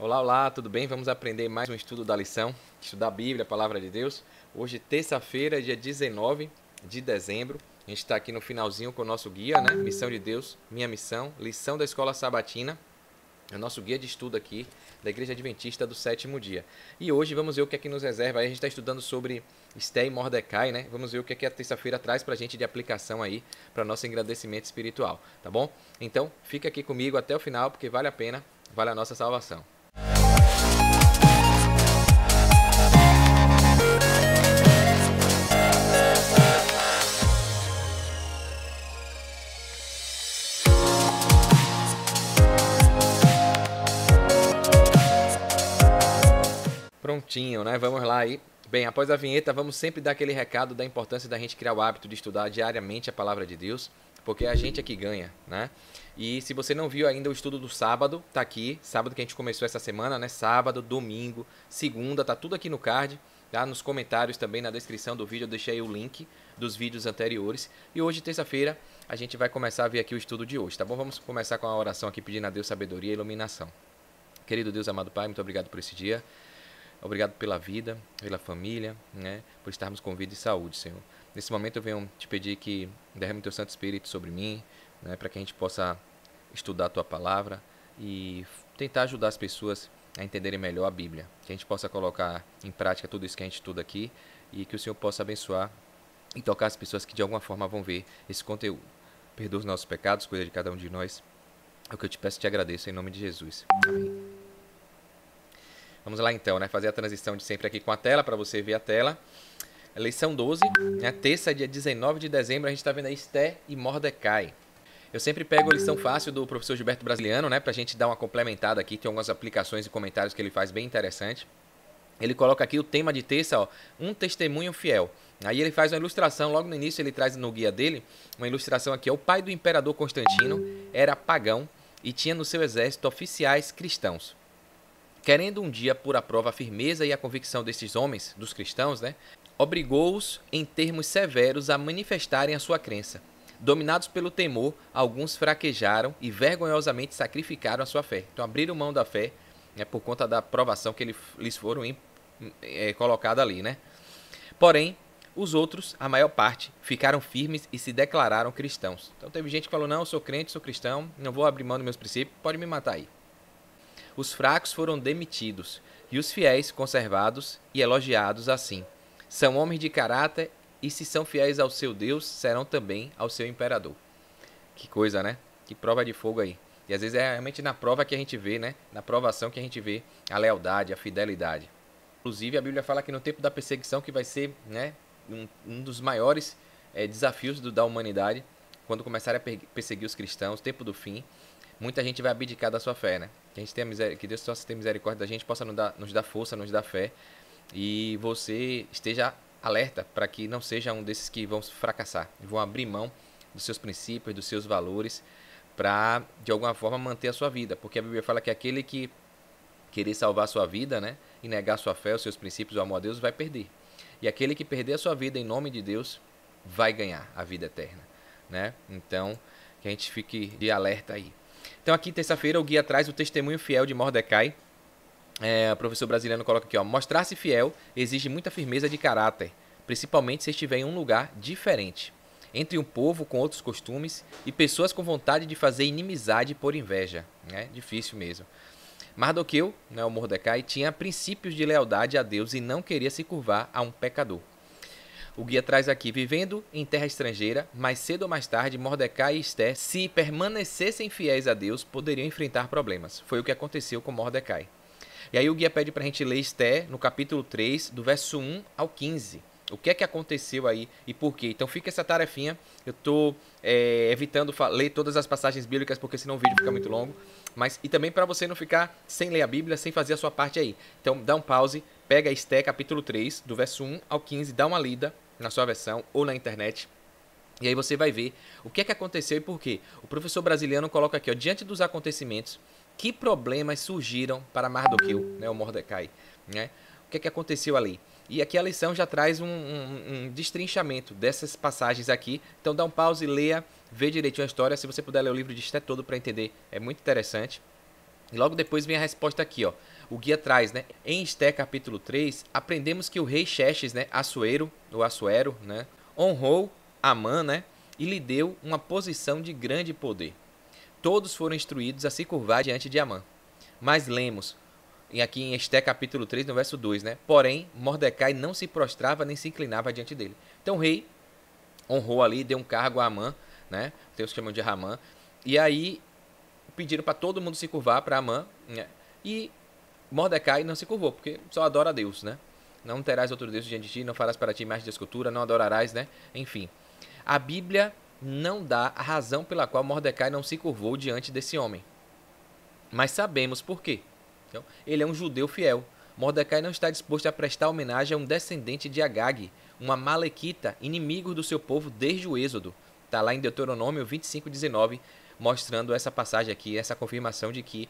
Olá, olá, tudo bem? Vamos aprender mais um estudo da lição, estudar a Bíblia, a Palavra de Deus. Hoje, terça-feira, dia 19 de dezembro. A gente está aqui no finalzinho com o nosso guia, né? Missão de Deus, Minha Missão, lição da Escola Sabatina. É o nosso guia de estudo aqui da Igreja Adventista do Sétimo Dia. E hoje vamos ver o que é que nos reserva. Aí a gente está estudando sobre Esté e Mordecai, né? Vamos ver o que é que a terça-feira traz para a gente de aplicação aí para nosso engrandecimento espiritual, tá bom? Então, fica aqui comigo até o final, porque vale a pena, vale a nossa salvação. Prontinho, né? Vamos lá aí. Bem, após a vinheta, vamos sempre dar aquele recado da importância da gente criar o hábito de estudar diariamente a Palavra de Deus, porque é a gente é que ganha, né? E se você não viu ainda o estudo do sábado, tá aqui, sábado que a gente começou essa semana, né? Sábado, domingo, segunda, tá tudo aqui no card, tá? Nos comentários também, na descrição do vídeo, eu deixei o link dos vídeos anteriores. E hoje, terça-feira, a gente vai começar a ver aqui o estudo de hoje, tá bom? Vamos começar com a oração aqui, pedindo a Deus sabedoria e iluminação. Querido Deus, amado Pai, muito obrigado por esse dia. Obrigado pela vida, pela família, né? Por estarmos com vida e saúde, Senhor. Nesse momento eu venho te pedir que derrame teu Santo Espírito sobre mim, né? Para que a gente possa estudar a tua palavra e tentar ajudar as pessoas a entenderem melhor a Bíblia. Que a gente possa colocar em prática tudo isso que a gente estuda aqui e que o Senhor possa abençoar e tocar as pessoas que de alguma forma vão ver esse conteúdo. Perdoa os nossos pecados, cuida de cada um de nós. É o que eu te peço e te agradeço, em nome de Jesus. Amém. Vamos lá então, né? Fazer a transição de sempre aqui com a tela, para você ver a tela. Lição 12, né? Terça, dia 19 de dezembro, a gente está vendo aí Esté e Mordecai. Eu sempre pego a lição fácil do professor Gilberto Brasiliano, né? Para a gente dar uma complementada aqui, tem algumas aplicações e comentários que ele faz bem interessante. Ele coloca aqui o tema de terça, ó, um testemunho fiel. Aí ele faz uma ilustração, logo no início ele traz no guia dele, uma ilustração aqui, ó. O pai do imperador Constantino era pagão e tinha no seu exército oficiais cristãos. Querendo um dia pôr à prova a firmeza e a convicção desses homens, dos cristãos, né, obrigou-os em termos severos a manifestarem a sua crença. Dominados pelo temor, alguns fraquejaram e vergonhosamente sacrificaram a sua fé. Então abriram mão da fé, né, por conta da provação que lhes foram colocada ali, né? Porém, os outros, a maior parte, ficaram firmes e se declararam cristãos. Então teve gente que falou, não, eu sou crente, sou cristão, não vou abrir mão dos meus princípios, pode me matar aí. Os fracos foram demitidos, e os fiéis conservados e elogiados assim. São homens de caráter, e se são fiéis ao seu Deus, serão também ao seu imperador. Que coisa, né? Que prova de fogo aí. E às vezes é realmente na prova que a gente vê, né? Na provação que a gente vê a lealdade, a fidelidade. Inclusive a Bíblia fala que no tempo da perseguição, que vai ser, né, um dos maiores desafios da humanidade, quando começarem a perseguir os cristãos, tempo do fim, muita gente vai abdicar da sua fé, né? Que a gente tenha que Deus possa ter misericórdia da gente, possa nos dar força, nos dar fé, e você esteja alerta para que não seja um desses que vão fracassar, vão abrir mão dos seus princípios, dos seus valores, para de alguma forma manter a sua vida, porque a Bíblia fala que aquele que querer salvar a sua vida, né, e negar a sua fé, os seus princípios, o amor a Deus, vai perder. E aquele que perder a sua vida em nome de Deus vai ganhar a vida eterna, né? Então, que a gente fique de alerta aí. Então aqui, terça-feira, o guia traz o testemunho fiel de Mordecai. O professor brasileiro coloca aqui, ó, mostrar-se fiel exige muita firmeza de caráter, principalmente se estiver em um lugar diferente, entre um povo com outros costumes e pessoas com vontade de fazer inimizade por inveja. É difícil mesmo. Mardoqueu, né, o Mordecai, tinha princípios de lealdade a Deus e não queria se curvar a um pecador. O guia traz aqui, vivendo em terra estrangeira, mais cedo ou mais tarde, Mordecai e Esté, se permanecessem fiéis a Deus, poderiam enfrentar problemas. Foi o que aconteceu com Mordecai. E aí o guia pede para a gente ler Esté no capítulo 3, do verso 1 ao 15. O que é que aconteceu aí e por quê? Então fica essa tarefinha. Eu estou evitando ler todas as passagens bíblicas, porque senão o vídeo fica muito longo. E também para você não ficar sem ler a Bíblia, sem fazer a sua parte aí. Então dá um pause, pega Esté capítulo 3, do verso 1 ao 15, dá uma lida na sua versão ou na internet. E aí você vai ver o que é que aconteceu e por quê. O professor brasileiro coloca aqui, ó, diante dos acontecimentos, que problemas surgiram para Mardoqueu, né, o Mordecai, né? O que é que aconteceu ali? E aqui a lição já traz um destrinchamento dessas passagens aqui. Então dá um pause, leia, vê direitinho a história. Se você puder ler o livro de Esté todo para entender, é muito interessante. E logo depois vem a resposta aqui, ó. O guia traz, né? Em Esté capítulo 3, aprendemos que o rei Xerxes, né, Assuero, né, honrou Amã, né, e lhe deu uma posição de grande poder. Todos foram instruídos a se curvar diante de Amã. Mas lemos, aqui em Esté capítulo 3, no verso 2, né? Porém, Mordecai não se prostrava nem se inclinava diante dele. Então o rei honrou ali, deu um cargo a Amã, né? Tem os que chamam de Ramã. E aí pediram para todo mundo se curvar para Amã, né? E Mordecai não se curvou, porque só adora a Deus, né? Não terás outro Deus diante de ti, não farás para ti imagem de escultura, não adorarás, né? Enfim, a Bíblia não dá a razão pela qual Mordecai não se curvou diante desse homem. Mas sabemos por quê. Então, ele é um judeu fiel. Mordecai não está disposto a prestar homenagem a um descendente de Agag, uma malequita, inimigo do seu povo desde o Êxodo. Está lá em Deuteronômio 25:19, mostrando essa passagem aqui, essa confirmação de que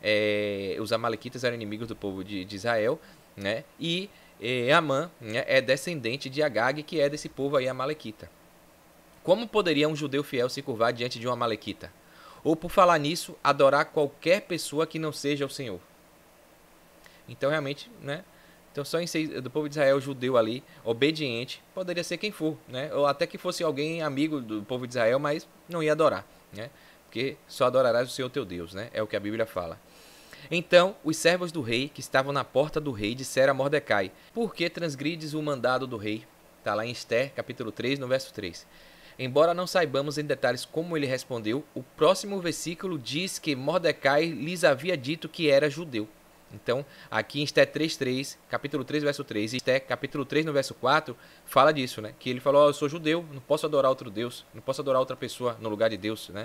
os amalequitas eram inimigos do povo de Israel, né? E Amã, né, é descendente de Agag, que é desse povo aí amalequita. Como poderia um judeu fiel se curvar diante de uma amalequita? Ou, por falar nisso, adorar qualquer pessoa que não seja o Senhor? Então, realmente, né? Então, só em ser do povo de Israel, judeu ali, obediente, poderia ser quem for, né? Ou até que fosse alguém amigo do povo de Israel, mas não ia adorar, né? Porque só adorarás o Senhor teu Deus, né? É o que a Bíblia fala. Então, os servos do rei, que estavam na porta do rei, disseram a Mordecai: por que transgrides o mandado do rei? Está lá em Esté, capítulo 3, no verso 3. Embora não saibamos em detalhes como ele respondeu, o próximo versículo diz que Mordecai lhes havia dito que era judeu. Então, aqui em Esté 3:3, capítulo 3, verso 3, e Esté, capítulo 3, no verso 4, fala disso, né? Que ele falou: eu sou judeu, não posso adorar outro Deus, não posso adorar outra pessoa no lugar de Deus, né?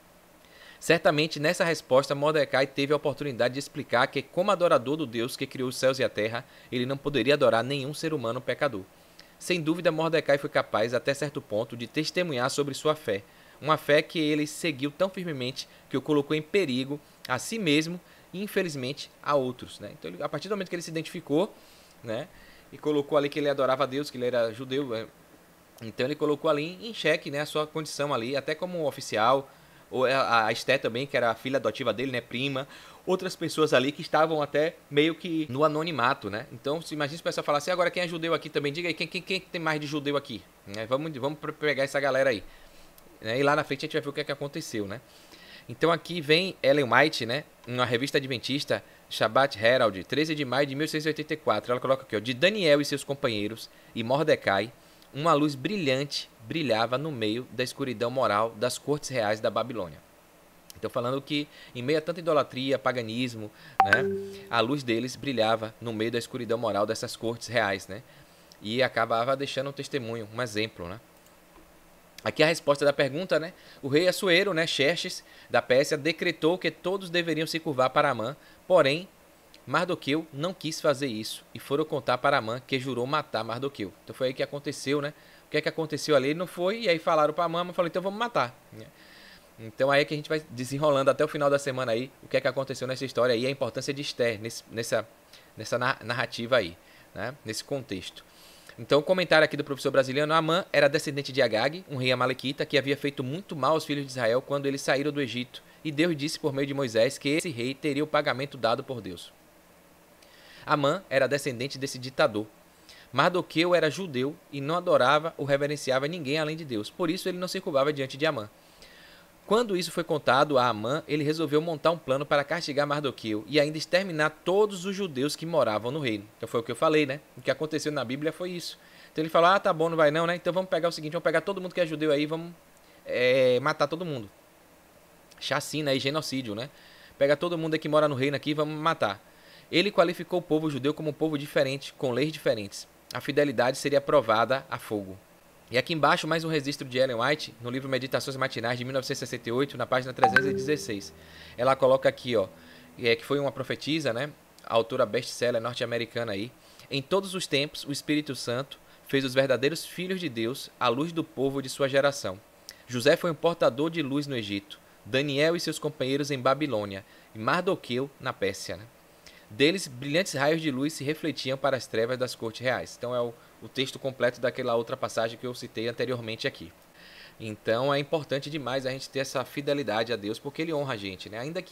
Certamente, nessa resposta, Mordecai teve a oportunidade de explicar que, como adorador do Deus que criou os céus e a terra, ele não poderia adorar nenhum ser humano pecador. Sem dúvida, Mordecai foi capaz, até certo ponto, de testemunhar sobre sua fé. Uma fé que ele seguiu tão firmemente que o colocou em perigo a si mesmo e, infelizmente, a outros, né? Então, a partir do momento que ele se identificou, né, e colocou ali que ele adorava a Deus, que ele era judeu, então ele colocou ali em xeque, né, a sua condição ali, até como oficial, ou a Esté também, que era a filha adotiva dele, né, prima, outras pessoas ali que estavam até meio que no anonimato, né? Então, se imagina se o pessoal falasse, agora quem é judeu aqui também, diga aí, quem tem mais de judeu aqui? Né? Vamos pegar essa galera aí. Né? E lá na frente a gente vai ver o que é que aconteceu, né? Então aqui vem Ellen White, né, uma revista adventista, Shabbat Herald, 13 de maio de 1684, ela coloca aqui, ó, de Daniel e seus companheiros e Mordecai, uma luz brilhante brilhava no meio da escuridão moral das cortes reais da Babilônia. Então, falando que em meio a tanta idolatria, paganismo, né, a luz deles brilhava no meio da escuridão moral dessas cortes reais, né, e acabava deixando um testemunho, um exemplo, né. Aqui a resposta da pergunta, né, o rei Assuero, né, Xerxes, da Pérsia, decretou que todos deveriam se curvar para Amã, porém, Mardoqueu não quis fazer isso e foram contar para Amã que jurou matar Mardoqueu. Então foi aí que aconteceu, né? O que é que aconteceu ali? Ele não foi, e aí falaram para Amã, falou, então vamos matar. Então aí é que a gente vai desenrolando até o final da semana aí o que é que aconteceu nessa história aí, a importância de Esther nessa narrativa aí, né? Nesse contexto. Então o comentário aqui do professor brasileiro, Amã era descendente de Agag, um rei amalequita que havia feito muito mal aos filhos de Israel quando eles saíram do Egito, e Deus disse por meio de Moisés que esse rei teria o pagamento dado por Deus. Amã era descendente desse ditador. Mardoqueu era judeu e não adorava ou reverenciava ninguém além de Deus. Por isso ele não se curvava diante de Amã. Quando isso foi contado a Amã, ele resolveu montar um plano para castigar Mardoqueu e ainda exterminar todos os judeus que moravam no reino. Então foi o que eu falei, né? O que aconteceu na Bíblia foi isso. Então ele falou, tá bom, não vai não, né? Então vamos pegar o seguinte, vamos pegar todo mundo que é judeu aí, vamos matar todo mundo. Chacina e genocídio, né? Pega todo mundo aí que mora no reino aqui, vamos matar. Ele qualificou o povo judeu como um povo diferente, com leis diferentes. A fidelidade seria provada a fogo. E aqui embaixo mais um registro de Ellen White, no livro Meditações Matinais de 1968, na página 316. Ela coloca aqui, ó, que foi uma profetisa, né? A autora best-seller norte-americana aí. Em todos os tempos, o Espírito Santo fez os verdadeiros filhos de Deus a luz do povo de sua geração. José foi um portador de luz no Egito, Daniel e seus companheiros em Babilônia, e Mardoqueu na Pérsia, né? Deles, brilhantes raios de luz se refletiam para as trevas das cortes reais. Então é o texto completo daquela outra passagem que eu citei anteriormente aqui. Então é importante demais a gente ter essa fidelidade a Deus, porque Ele honra a gente, né? Ainda que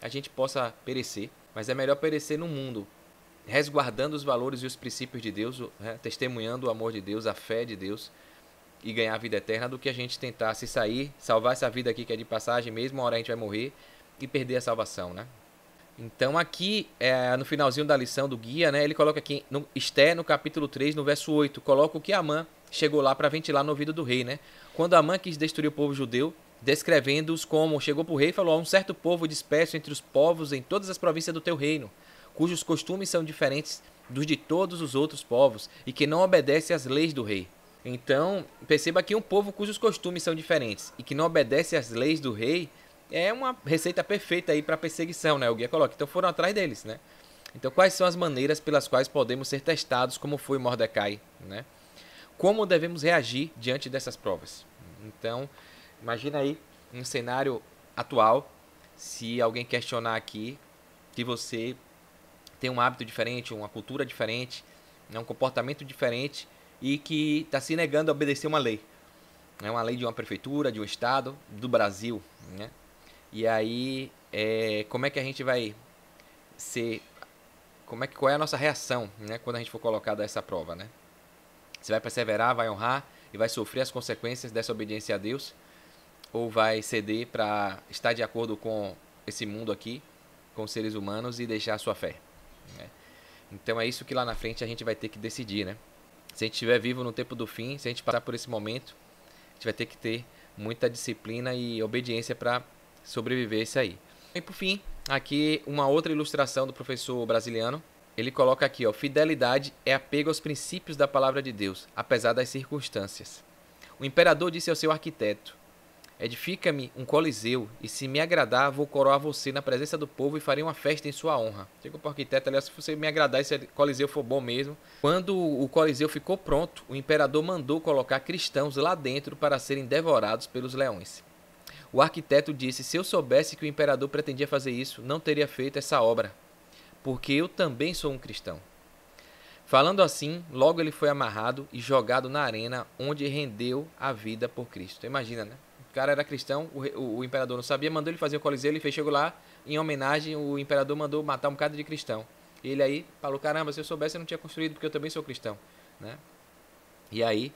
a gente possa perecer, mas é melhor perecer no mundo resguardando os valores e os princípios de Deus, né? Testemunhando o amor de Deus, a fé de Deus, e ganhar a vida eterna, do que a gente tentar se sair, salvar essa vida aqui que é de passagem, mesmo uma hora a gente vai morrer, e perder a salvação, né? Então aqui, no finalzinho da lição do guia, né, ele coloca aqui, Esté, no capítulo 3, no verso 8, coloca o que Amã chegou lá para ventilar no ouvido do rei, né? Quando Amã quis destruir o povo judeu, descrevendo-os como, chegou para o rei e falou: há um certo povo disperso entre os povos em todas as províncias do teu reino, cujos costumes são diferentes dos de todos os outros povos, e que não obedece às leis do rei. Então, perceba que um povo cujos costumes são diferentes e que não obedece às leis do rei é uma receita perfeita aí para perseguição, né? O guia coloca. Então foram atrás deles, né? Então, quais são as maneiras pelas quais podemos ser testados, como foi Mordecai, né? Como devemos reagir diante dessas provas? Então, imagina aí um cenário atual, se alguém questionar aqui que você tem um hábito diferente, uma cultura diferente, um comportamento diferente e que está se negando a obedecer uma lei. É uma lei de uma prefeitura, de um estado, do Brasil, né? E aí, como é que a gente vai ser... qual é a nossa reação, né, quando a gente for colocado a essa prova, né? Você vai perseverar, vai honrar e vai sofrer as consequências dessa obediência a Deus? Ou vai ceder para estar de acordo com esse mundo aqui, com os seres humanos, e deixar a sua fé, né? Então é isso que lá na frente a gente vai ter que decidir, né? Se a gente estiver vivo no tempo do fim, se a gente passar por esse momento, a gente vai ter que ter muita disciplina e obediência para sobreviver isso aí. E por fim, aqui uma outra ilustração do professor brasiliano. Ele coloca aqui, ó: fidelidade é apego aos princípios da palavra de Deus, apesar das circunstâncias. O imperador disse ao seu arquiteto: edifica-me um coliseu, e se me agradar, vou coroar você na presença do povo e farei uma festa em sua honra. Chegou para o arquiteto ali: se você me agradar e se o coliseu for bom mesmo. Quando o coliseu ficou pronto, o imperador mandou colocar cristãos lá dentro para serem devorados pelos leões. O arquiteto disse: se eu soubesse que o imperador pretendia fazer isso, não teria feito essa obra, porque eu também sou um cristão. Falando assim, logo ele foi amarrado e jogado na arena, onde rendeu a vida por Cristo. Imagina, né? O cara era cristão, o imperador não sabia, mandou ele fazer o coliseu, ele fez, chegou lá, em homenagem, o imperador mandou matar um bocado de cristão. E ele aí falou: caramba, se eu soubesse eu não tinha construído, porque eu também sou cristão, né? E aí,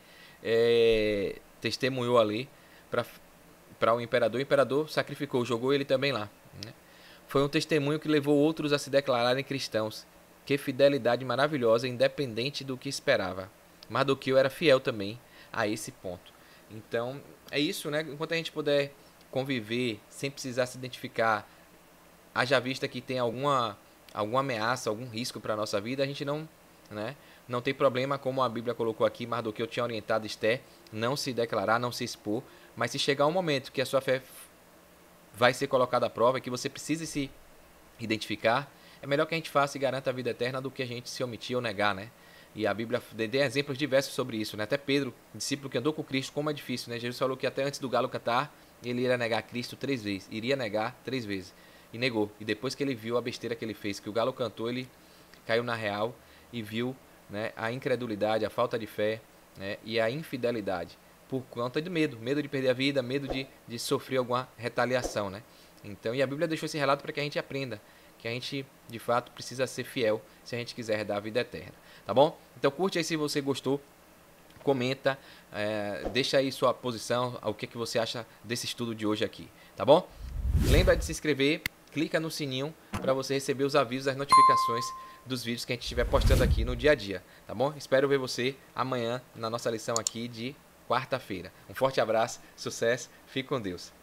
testemunhou ali para o imperador sacrificou, jogou ele também lá, né? Foi um testemunho que levou outros a se declararem cristãos. Que fidelidade maravilhosa, independente do que esperava. Mardoqueu era fiel também a esse ponto. Então, é isso, né? Enquanto a gente puder conviver sem precisar se identificar, haja vista que tem alguma ameaça, algum risco para a nossa vida, a gente não tem problema, como a Bíblia colocou aqui. Mardoqueu tinha orientado Esté não se declarar, não se expor, mas se chegar um momento que a sua fé vai ser colocada à prova, que você precise se identificar, é melhor que a gente faça e garanta a vida eterna do que a gente se omitir ou negar, né? E a Bíblia tem exemplos diversos sobre isso, né? Até Pedro, discípulo que andou com Cristo, como é difícil, né? Jesus falou que até antes do galo cantar, ele iria negar Cristo 3 vezes. Iria negar 3 vezes. E negou. E depois que ele viu a besteira que ele fez, que o galo cantou, ele caiu na real e viu, né, a incredulidade, a falta de fé, né, e a infidelidade. Por conta de medo de perder a vida, medo de sofrer alguma retaliação, né? Então, e a Bíblia deixou esse relato para que a gente aprenda que a gente, de fato, precisa ser fiel se a gente quiser dar a vida eterna, tá bom? Então curte aí se você gostou, comenta, deixa aí sua posição, o que você acha desse estudo de hoje aqui, tá bom? Lembra de se inscrever, clica no sininho para você receber os avisos, as notificações dos vídeos que a gente estiver postando aqui no dia a dia, tá bom? Espero ver você amanhã na nossa lição aqui de quarta-feira. Um forte abraço, sucesso, fique com Deus.